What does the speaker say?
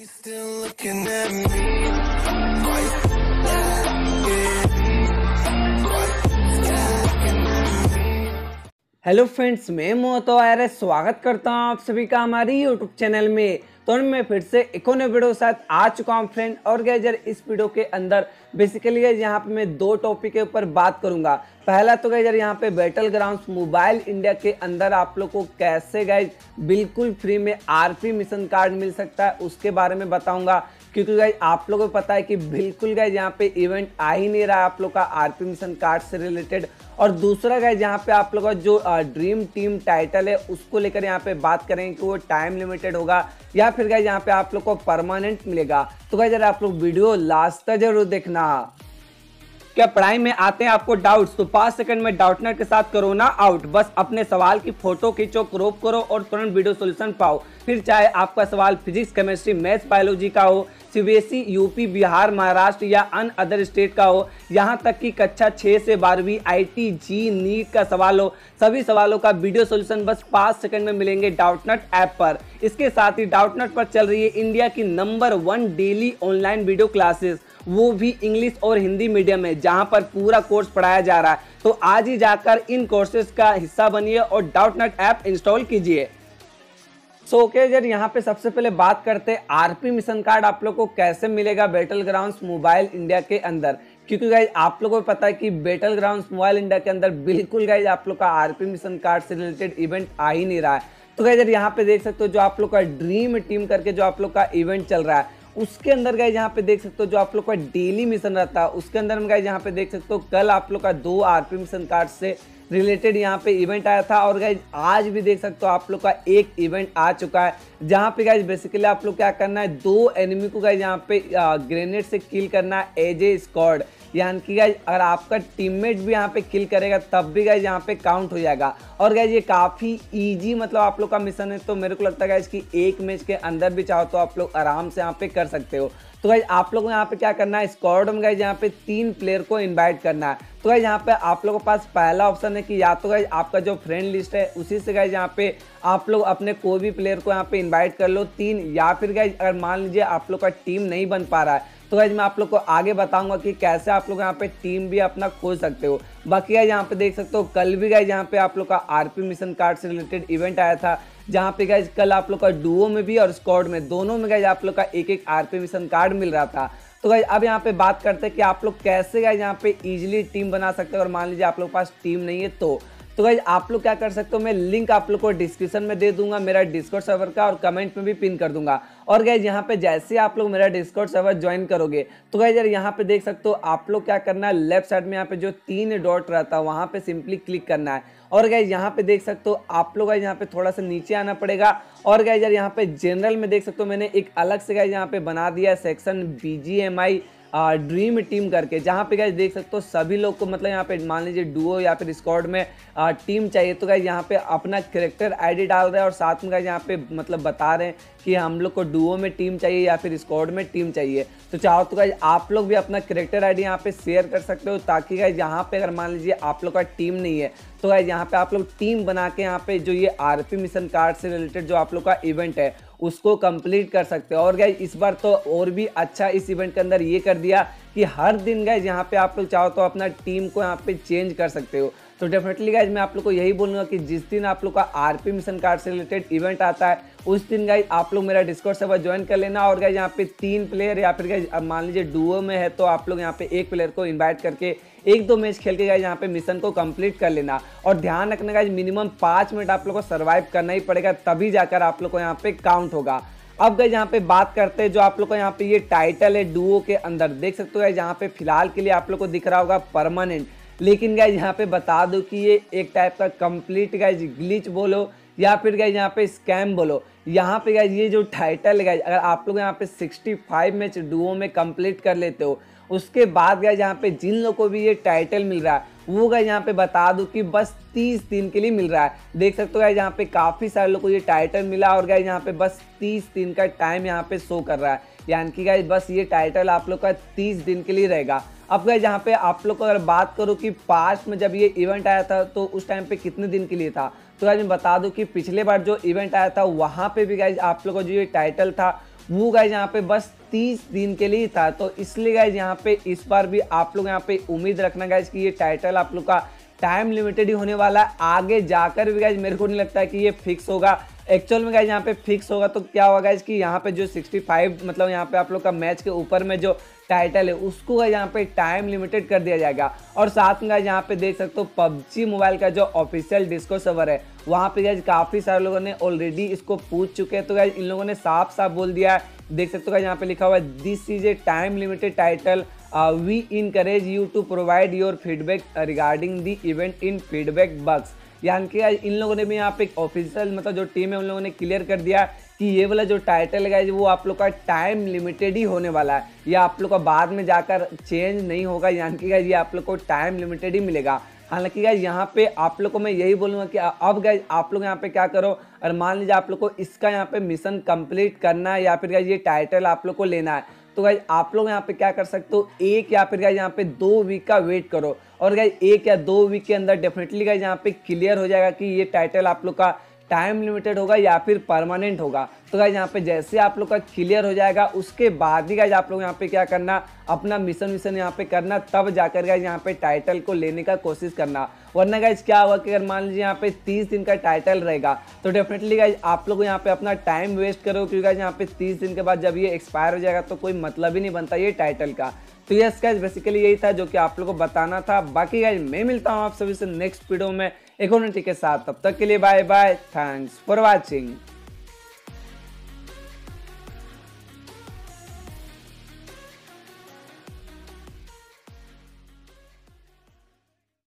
You still looking at me? Hello friends, मैं मोहतो आर्य स्वागत करता हूं आप सभी का हमारी यूट्यूब चैनल में। तो मैं फिर से एक और नए वीडियो के साथ आ चुका हूं फ्रेंड। और गाइस यार इस वीडियो के अंदर बेसिकली गाइस यहाँ पे मैं दो टॉपिक के ऊपर बात करूंगा। पहला तो गाइस यार यहाँ पे बैटल ग्राउंड्स मोबाइल इंडिया के अंदर आप लोग को कैसे गाइस बिल्कुल फ्री में आरपी मिशन कार्ड मिल सकता है उसके बारे में बताऊंगा। क्योंकि गाइस आप लोगों को पता है कि बिल्कुल गाइस यहाँ पे इवेंट आ ही नहीं रहा है आप लोग का आरपी मिशन कार्ड से रिलेटेड। और दूसरा गाइस यहाँ पे आप लोग का जो ड्रीम टीम टाइटल है उसको लेकर यहाँ पे बात करेंगे कि वो टाइम लिमिटेड होगा या फिर गाइस यहाँ पे आप लोग को परमानेंट मिलेगा। तो गाइस यार आप लोग वीडियो लास्ट तक जरूर देखना। क्या पढ़ाई में आते हैं आपको डाउट्स, तो 5 सेकंड में डाउटनेट के साथ करो ना आउट। बस अपने सवाल की फोटो खींचो, क्रॉप करो और तुरंत वीडियो सॉल्यूशन पाओ। फिर चाहे आपका सवाल फिजिक्स, केमिस्ट्री, मैथ्स, बायोलॉजी का हो, सीबीएसई, यूपी, बिहार, महाराष्ट्र या अन्य अदर स्टेट का हो, यहाँ तक कि कक्षा 6 से 12वीं आईटी, जी, नीट का सवाल हो, सभी सवालों का वीडियो सॉल्यूशन बस 5 सेकंड में मिलेंगे डाउटनेट ऐप पर। इसके साथ ही डाउटनेट पर चल रही है इंडिया की number 1 daily online video classes, वो भी इंग्लिश और हिंदी मीडियम में, जहां पर पूरा कोर्स पढ़ाया जा रहा है। तो आज ही जाकर इन कोर्सेज का हिस्सा बनिए और डाउटनेट ऐप इंस्टॉल कीजिए। सो ओके यार यहाँ पे सबसे पहले बात करते हैं आरपी मिशन कार्ड आप लोग को कैसे मिलेगा बैटल ग्राउंड्स मोबाइल इंडिया के अंदर। क्योंकि गाइज आप लोगों को पता है कि बैटल ग्राउंड्स मोबाइल इंडिया के अंदर बिल्कुल गाइज आप लोग का आरपी मिशन कार्ड से रिलेटेड इवेंट आ ही नहीं रहा है। तो गाइज यार यहाँ पे देख सकते हो जो आप लोग का ड्रीम टीम करके जो आप लोग का इवेंट चल रहा है उसके अंदर गाइज यहाँ पे देख सकते हो जो आप लोग का डेली मिशन रहता है उसके अंदर में गाइज यहाँ पे देख सकते हो कल आप लोग का 2 आरपी मिशन कार्ड से रिलेटेड यहाँ पे इवेंट आया था। और गाइज आज भी देख सकते हो आप लोग का एक इवेंट आ चुका है जहाँ पे गाइज बेसिकली आप लोग क्या करना है, 2 एनिमी को गाइज यहाँ पे ग्रेनेड से किल करना है एज ए स्क्वाड। यानी कि गाइज अगर आपका टीममेट भी यहाँ पे किल करेगा तब भी गाइज यहाँ पे काउंट हो जाएगा। और गाइज ये काफ़ी इजी मतलब आप लोग का मिशन है। तो मेरे को लगता है गाइज कि एक मैच के अंदर भी चाहो तो आप लोग आराम से यहाँ पे कर सकते हो। तो गाइज आप लोगों को यहाँ पे क्या करना है, स्क्वाड में गाइज यहाँ पे 3 प्लेयर को इनवाइट करना है। तो गाइज यहाँ पे आप लोगों के पास पहला ऑप्शन है कि या तो गाइज आपका जो फ्रेंड लिस्ट है उसी से गाइज यहाँ पे आप लोग अपने कोई भी प्लेयर को यहाँ पे इनवाइट कर लो 3, या फिर गाइज अगर मान लीजिए आप लोग का टीम नहीं बन पा रहा है तो गाइज मैं आप लोग को आगे बताऊंगा कि कैसे आप लोग यहाँ पे टीम भी अपना खोज सकते हो। बाकी गाइज यहाँ पे देख सकते हो कल भी गाइज यहाँ पे आप लोग का आरपी मिशन कार्ड से रिलेटेड इवेंट आया था जहाँ पे गाइज कल आप लोग का डुओ में भी और स्क्वाड में दोनों में गाइज आप लोग का एक आरपी मिशन कार्ड मिल रहा था। तो गाइज अब यहाँ पे बात करते हैं कि आप लोग कैसे गाइज यहाँ पे इजीली टीम बना सकते हो। और मान लीजिए आप लोग के पास टीम नहीं है तो गाइज आप लोग क्या कर सकते हो, मैं लिंक आप लोग को डिस्क्रिप्शन में दे दूंगा मेरा डिस्कॉर्ड सर्वर का और कमेंट में भी पिन कर दूंगा। और गाइज यहाँ पे जैसे आप लोग मेरा डिस्कॉर्ड सर्वर ज्वाइन करोगे तो गाइज यार यहाँ पे देख सकते हो आप लोग क्या करना है, लेफ्ट साइड में यहाँ पे जो 3 डॉट रहता है वहाँ पे सिंपली क्लिक करना है। और गाइज यहाँ पे देख सकते हो आप लोग गाइज यहाँ पे थोड़ा सा नीचे आना पड़ेगा। और गाइज यार यहाँ पे जनरल में देख सकते हो मैंने एक अलग से गाइज यहाँ पे बना दिया सेक्शन BGMI ड्रीम टीम करके, जहाँ पे गाइज देख सकते हो सभी लोग को मतलब यहाँ पे मान लीजिए डुओ या फिर स्क्वाड में टीम चाहिए तो गाइज यहाँ पे अपना कैरेक्टर आईडी डाल रहे हैं और साथ में गाइज यहाँ पे मतलब बता रहे हैं कि हम लोग को डुओ में टीम चाहिए या फिर स्क्वाड में टीम चाहिए। तो चाहो तो गाइज आप लोग भी अपना कैरेक्टर आईडी यहाँ पे शेयर कर सकते हो ताकि गाइज यहाँ पे अगर मान लीजिए आप लोग का टीम नहीं है तो गाइज यहाँ पे आप लोग टीम बना के यहाँ पे जो ये आरपी मिशन कार्ड से रिलेटेड जो आप लोग का इवेंट है उसको कंप्लीट कर सकते हो। और गाइज इस बार तो और भी अच्छा इस इवेंट के अंदर ये कर दिया कि हर दिन गाइज यहाँ पे आप लोग चाहो तो अपना टीम को यहाँ पे चेंज कर सकते हो। तो डेफिनेटली गाइज मैं आप लोग को यही बोलूँगा कि जिस दिन आप लोग का आरपी मिशन कार्ड से रिलेटेड इवेंट आता है उस दिन गाइज आप लोग मेरा डिस्कॉर्ड सर्वर ज्वाइन कर लेना। और गाइज यहाँ पे 3 प्लेयर या फिर गाइज अब मान लीजिए डुओ में है तो आप लोग यहाँ पे एक प्लेयर को इन्वाइट करके 1-2 मैच खेल के गाइज यहाँ पे मिशन को कंप्लीट कर लेना। और ध्यान रखना गाइज मिनिमम 5 मिनट आप लोग को सर्वाइव करना ही पड़ेगा तभी जाकर आप लोग को यहाँ पे काउंट होगा। अब गाइज यहाँ पे बात करते हैं जो आप लोग को यहाँ पे ये टाइटल है डुओ के अंदर देख सकते हो गाइज यहाँ पे फिलहाल के लिए आप लोग को दिख रहा होगा परमानेंट, लेकिन गाइज यहाँ पे बता दो कि ये एक टाइप का कंप्लीट गाइज ग्लिच बोलो या फिर गाइज यहाँ पे स्कैम बोलो। यहाँ पे गाइज ये जो टाइटल है गाइज अगर आप लोग यहाँ पे 65 मैच डुओ में कंप्लीट कर लेते हो उसके बाद गाइज यहाँ पे जिन लोगों को भी ये टाइटल मिल रहा है वो गाइज यहाँ पे बता दूं कि बस 30 दिन के लिए मिल रहा है। देख सकते हो गाइज यहाँ पे काफ़ी सारे लोगों को ये टाइटल मिला और गाइज यहाँ पे बस 30 दिन का टाइम यहाँ पे शो कर रहा है, यानी कि गाइज बस ये टाइटल आप लोग का 30 दिन के लिए रहेगा। अब गाइज यहाँ पे आप लोग को अगर बात करूँ कि पास्ट में जब ये इवेंट आया था तो उस टाइम पे कितने दिन के लिए था, तो गाइज मैं बता दूं कि पिछले बार जो इवेंट आया था वहाँ पे भी गाइज आप लोग को जो ये टाइटल था वो गाइज यहाँ पे बस 30 दिन के लिए था। तो इसलिए गाइज यहाँ पे इस बार भी आप लोग यहाँ पे उम्मीद रखना गाइज कि ये टाइटल आप लोग का टाइम लिमिटेड ही होने वाला है। आगे जाकर भी गाइज मेरे को नहीं लगता है कि ये फिक्स होगा। एक्चुअल में गाइज यहाँ पे फिक्स होगा तो क्या होगा गाइज कि यहाँ पे जो 65 मतलब यहाँ पे आप लोग का मैच के ऊपर में जो टाइटल है उसको गाइज यहाँ पे टाइम लिमिटेड कर दिया जाएगा। और साथ में गाइज यहाँ पे देख सकते हो पबजी मोबाइल का जो ऑफिशियल डिस्को सर्वर है वहाँ पे गाइज काफ़ी सारे लोगों ने ऑलरेडी इसको पूछ चुके हैं। तो गाइज इन लोगों ने साफ साफ बोल दिया है, देख सकते हो गाइज यहाँ पे लिखा हुआ है this is a time limited title, we encourage you to provide your feedback regarding the event in feedback box. यानी कि इन लोगों ने भी यहाँ पे एक ऑफिशियल मतलब जो टीम है उन लोगों ने क्लियर कर दिया कि ये वाला जो टाइटल है वो आप लोग का टाइम लिमिटेड ही होने वाला है, ये आप लोग का बाद में जाकर चेंज नहीं होगा। यानी कि ये आप लोग को टाइम लिमिटेड ही मिलेगा। हालांकि गाइज यहाँ पे आप लोग को मैं यही बोलूँगा कि अब गाइज आप लोग यहाँ पे क्या करो, और मान लीजिए आप लोग को इसका यहाँ पे मिशन कंप्लीट करना है या फिर गाइज ये टाइटल आप लोग को लेना है, तो गाइज आप लोग यहाँ पे क्या कर सकते हो, एक या फिर गाइज यहाँ पे 2 वीक का वेट करो। और गाइज 1 या 2 वीक के अंदर डेफिनेटली गाइज यहाँ पे क्लियर हो जाएगा कि ये टाइटल आप लोग का टाइम लिमिटेड होगा या फिर परमानेंट होगा। तो गाइज यहाँ पे जैसे आप लोग का क्लियर हो जाएगा उसके बाद ही गाइज आप लोग यहाँ पे क्या करना, अपना मिशन यहाँ पे करना, तब जाकर गाइज यहाँ पे टाइटल को लेने का कोशिश करना। वरना गाइज क्या होगा कि अगर मान लीजिए यहाँ पे 30 दिन का टाइटल रहेगा तो डेफिनेटली गाइज आप लोग यहाँ पे अपना टाइम वेस्ट करो, क्योंकि गाइज यहाँ पे 30 दिन के बाद जब ये एक्सपायर हो जाएगा तो कोई मतलब ही नहीं बनता ये टाइटल का। तो यस गाइज बेसिकली यही था जो कि आप लोगों को बताना था। बाकी गाइज मैं मिलता हूँ आप सभी से नेक्स्ट वीडियो में एक और के साथ, तब तक के लिए bye bye, thanks for watching.